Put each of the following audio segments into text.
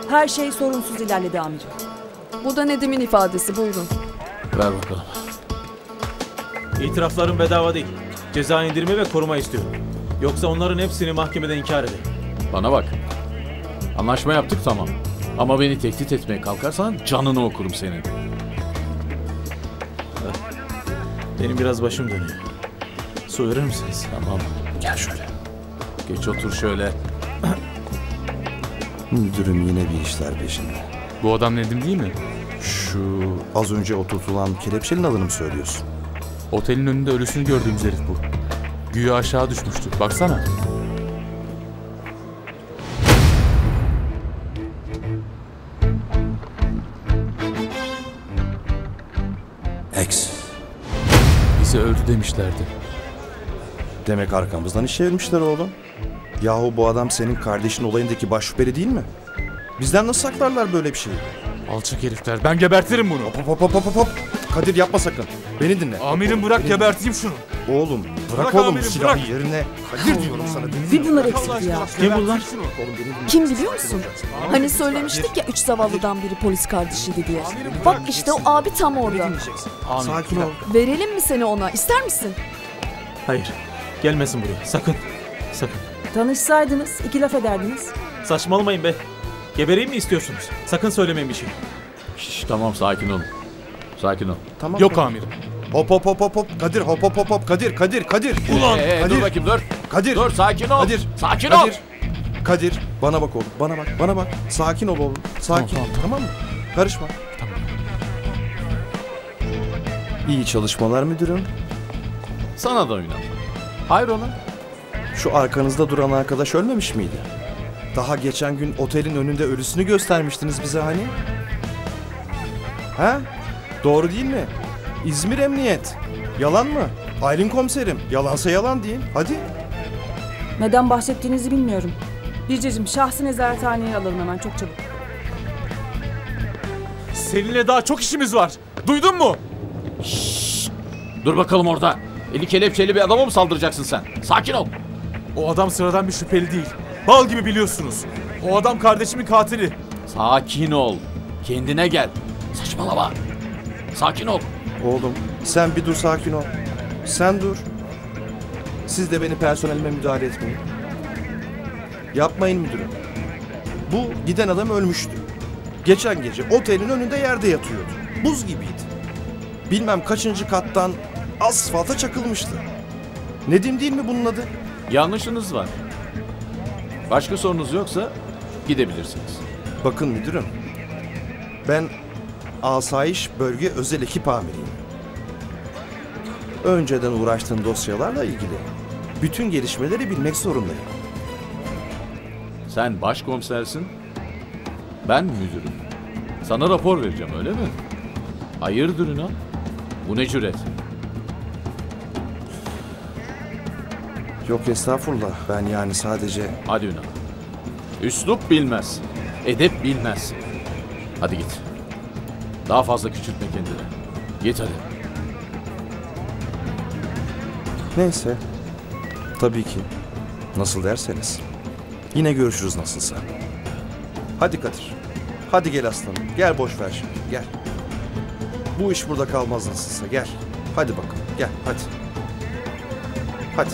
Her şey sorunsuz ilerledi amirim. Bu da Nedim'in ifadesi, buyurun. Ver bakalım. İtirafların bedava değil. Ceza indirimi ve koruma istiyorum. Yoksa onların hepsini mahkemede inkar edeyim. Bana bak. Anlaşma yaptık tamam. Ama beni tehdit etmeye kalkarsan canını okurum senin. Benim biraz başım dönüyor. Su verir misiniz? Tamam. Gel şöyle. Geç otur şöyle. Müdürüm yine bir işler peşinde. Bu adam Nedim değil mi? Şu az önce oturtulan kelepçelinin adını mı söylüyorsun? Otelin önünde ölüsünü gördüğümüz herif bu. Güya aşağı düşmüştü. Baksana. Ex. Bize öldü demişlerdi. Demek arkamızdan iş çevirmişler oğlum. Yahu bu adam senin kardeşin olayındaki baş şüpheli değil mi? Bizden nasıl saklarlar böyle bir şeyi? Alçak herifler. Ben gebertirim bunu. Hop hop hop hop hop. Kadir yapma sakın. Beni dinle. Amirim bırak geberteyim şunu. Oğlum bırak Bırak oğlum amirim, silahı bırak. yerine. Kadir diyorum sana. Beni Bir dinle. bunlar eksikti ya. Kim bunlar? Kim biliyor musun? Hani söylemiştik ya 3 zavallıdan biri polis kardeşiydi diye. Bak işte o abi tam orada. Sakin ol. Verelim mi seni ona? İster misin? Hayır. Gelmesin buraya. Sakın. Sakın. Tanışsaydınız 2 laf ederdiniz. Saçmalamayın be. Gebereyim mi istiyorsunuz? Sakın söylemeyin bir şey. Şşş, tamam sakin ol. Sakin ol. Tamam. Yok amirim. Hop hop hop hop hop. Kadir hop hop hop hop. Kadir. Ulan Kadir. Dur bakayım dur. Kadir. Dur sakin ol. Kadir. Sakin ol. Kadir. Bana bak oğlum. Bana bak. Sakin ol oğlum. Sakin. Tamam mı? Karışma. Tamam. İyi çalışmalar müdürüm. Sana da oynama. Hayrola? Şu arkanızda duran arkadaş ölmemiş miydi? Daha geçen gün otelin önünde ölüsünü göstermiştiniz bize hani. Ha? Doğru değil mi? İzmir Emniyet. Yalan mı? Aylin komiserim. Yalansa yalan deyin. Hadi. Neden bahsettiğinizi bilmiyorum. Bircecim şahsı nezarethaneye alalım hemen çok çabuk. Seninle daha çok işimiz var. Duydun mu? Dur bakalım orada. Eli kelepçeli bir adama mı saldıracaksın sen? Sakin ol. O adam sıradan bir şüpheli değil. Bal gibi biliyorsunuz. O adam kardeşimin katili. Sakin ol. Kendine gel. Saçmalama. Sakin ol. Oğlum sen bir dur sakin ol. Sen dur. Siz de beni personelime müdahale etmeyin. Yapmayın müdürüm. Bu giden adam ölmüştü. Geçen gece otelin önünde yerde yatıyordu. Buz gibiydi. Bilmem kaçıncı kattan asfalta çakılmıştı. Nedim değil mi bunun adı? Yanlışınız var. Başka sorunuz yoksa gidebilirsiniz. Bakın müdürüm. Ben Asayiş Bölge Özel Ekip Amiriyim. Önceden uğraştığım dosyalarla ilgili bütün gelişmeleri bilmek zorundayım. Sen başkomisersin. Ben müdürüm. Sana rapor vereceğim öyle mi? Hayırdır Ünal? Bu ne cüret? Yok estağfurullah. Ben yani sadece... Hadi Ünal. Üslup bilmez. Edep bilmez. Hadi git. Daha fazla küçültme kendini. Git hadi. Neyse. Tabii ki. Nasıl derseniz. Yine görüşürüz nasılsa. Hadi Kadir. Hadi gel aslanım. Gel boş ver şimdi. Gel. Bu iş burada kalmaz nasılsa. Gel. Hadi bakalım. Gel hadi. Hadi.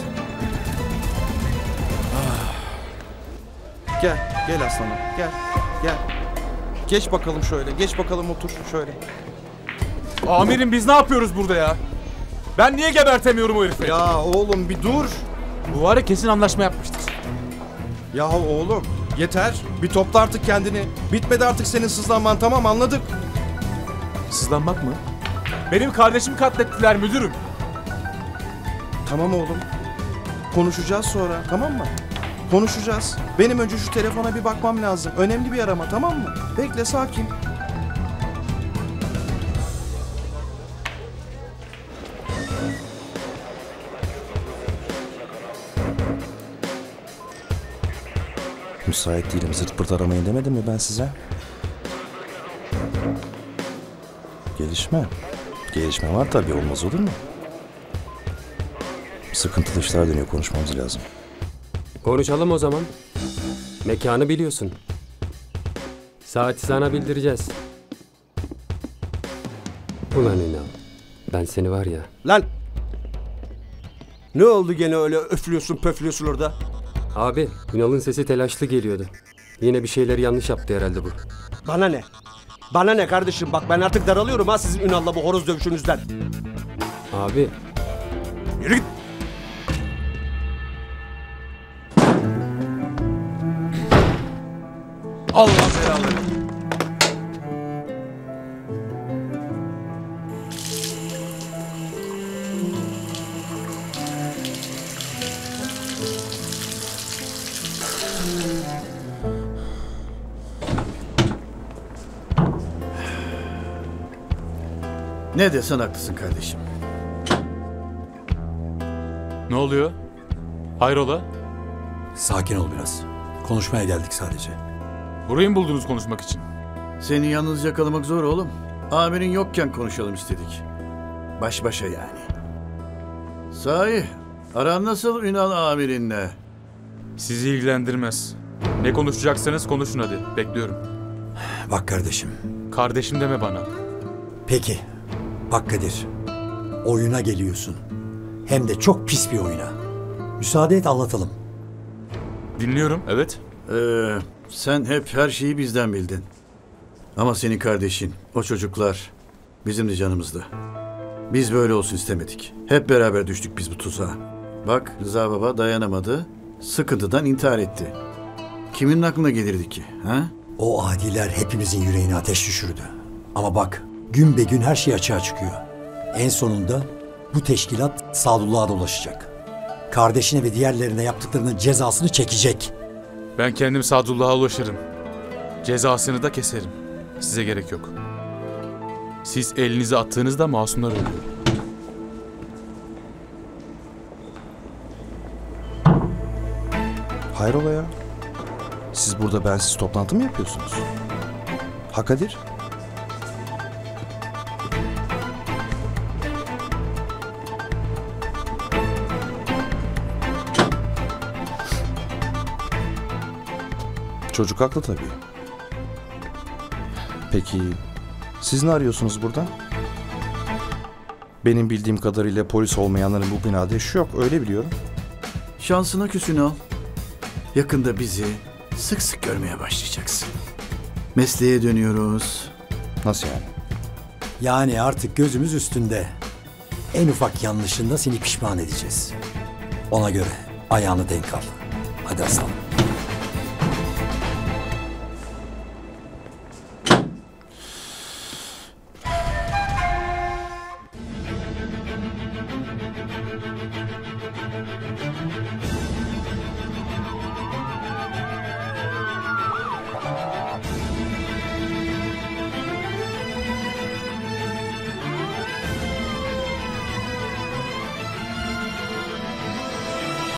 Gel. Gel aslanım. Gel. Gel. Geç bakalım şöyle. Geç bakalım otur şöyle. Amirim biz ne yapıyoruz burada ya? Ben niye gebertemiyorum o herifi? Ya oğlum bir dur. Bu var ya kesin anlaşma yapmıştır. Yahu oğlum yeter. Bir topla artık kendini. Bitmedi artık senin sızlanman, tamam anladık. Sızlanmak mı? Benim kardeşimi katlettiler müdürüm. Tamam oğlum. Konuşacağız sonra, tamam mı? Konuşacağız. Benim önce şu telefona bir bakmam lazım. Önemli bir arama, tamam mı? Bekle, sakin. Müsait değilim. Zırt pırt aramayın demedim mi ben size? Gelişme. Gelişme var tabii, olmaz olur mu? Sıkıntılı işler dönüyor, konuşmamız lazım. Konuşalım o zaman. Mekanı biliyorsun. Saati sana bildireceğiz. Ulan Ünal, ben seni var ya... Lan! Ne oldu gene öyle öflüyorsun pöflüyorsun orada? Abi, Ünal'ın sesi telaşlı geliyordu. Yine bir şeyler yanlış yaptı herhalde bu. Bana ne? Bana ne kardeşim, bak ben artık daralıyorum ha sizin Ünal'la bu horoz dövüşünüzden. Abi, Yürü git! Allah belanı. Ne desen haklısın kardeşim. Ne oluyor? Hayrola? Sakin ol biraz. Konuşmaya geldik sadece. Burayı mı buldunuz konuşmak için? Seni yalnız yakalamak zor oğlum. Amirin yokken konuşalım istedik. Baş başa yani. Sahi, aran nasıl Ünal amirinle? Sizi ilgilendirmez. Ne konuşacaksanız konuşun hadi. Bekliyorum. Bak kardeşim. Kardeşim deme bana. Peki. Bak Kadir. Oyuna geliyorsun. Hem de çok pis bir oyuna. Müsaade et anlatalım. Dinliyorum, evet. Sen hep her şeyi bizden bildin. Ama senin kardeşin, o çocuklar bizim de canımızda. Biz böyle olsun istemedik. Hep beraber düştük biz bu tuzağa. Bak Rıza Baba dayanamadı, sıkıntıdan intihar etti. Kimin aklına gelirdi ki? Ha? O adiler hepimizin yüreğine ateş düşürdü. Ama bak gün be gün her şey açığa çıkıyor. En sonunda bu teşkilat Sadullah'a dolaşacak. Kardeşine ve diğerlerine yaptıklarının cezasını çekecek. Ben kendim Sadullah'a ulaşırım. Cezasını da keserim. Size gerek yok. Siz elinizi attığınızda masumlar ölüyor. Hayrola ya? Siz burada bensiz toplantı mı yapıyorsunuz? Ha Kadir? Çocuk haklı tabii. Peki siz ne arıyorsunuz burada? Benim bildiğim kadarıyla polis olmayanların bu binada işi yok, öyle biliyorum. Şansına küs Ünal. Yakında bizi sık sık görmeye başlayacaksın. Mesleğe dönüyoruz. Nasıl yani? Yani artık gözümüz üstünde. En ufak yanlışında seni pişman edeceğiz. Ona göre ayağını denk al. Hadi aslanım.